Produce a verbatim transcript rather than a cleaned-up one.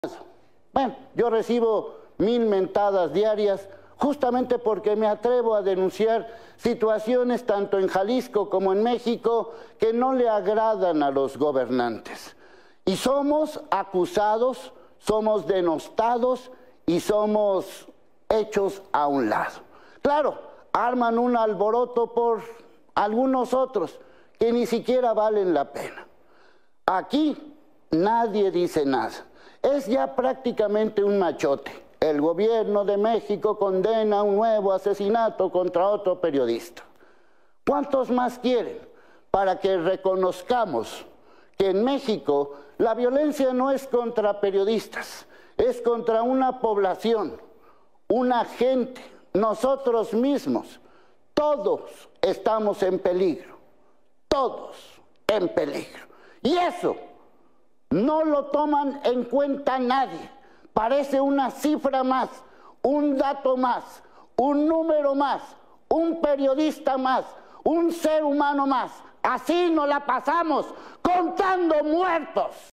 Bueno, yo recibo mil mentadas diarias justamente porque me atrevo a denunciar situaciones tanto en Jalisco como en México que no le agradan a los gobernantes. Y somos acusados, somos denostados y somos hechos a un lado. Claro, arman un alboroto por algunos otros que ni siquiera valen la pena. Aquí nadie dice nada. Es ya prácticamente un machote. El gobierno de México condena un nuevo asesinato contra otro periodista. ¿Cuántos más quieren para que reconozcamos que en México la violencia no es contra periodistas, es contra una población, una gente, nosotros mismos? Todos estamos en peligro, todos en peligro. Y eso no lo toman en cuenta nadie. Parece una cifra más, un dato más, un número más, un periodista más, un ser humano más. Así nos la pasamos contando muertos.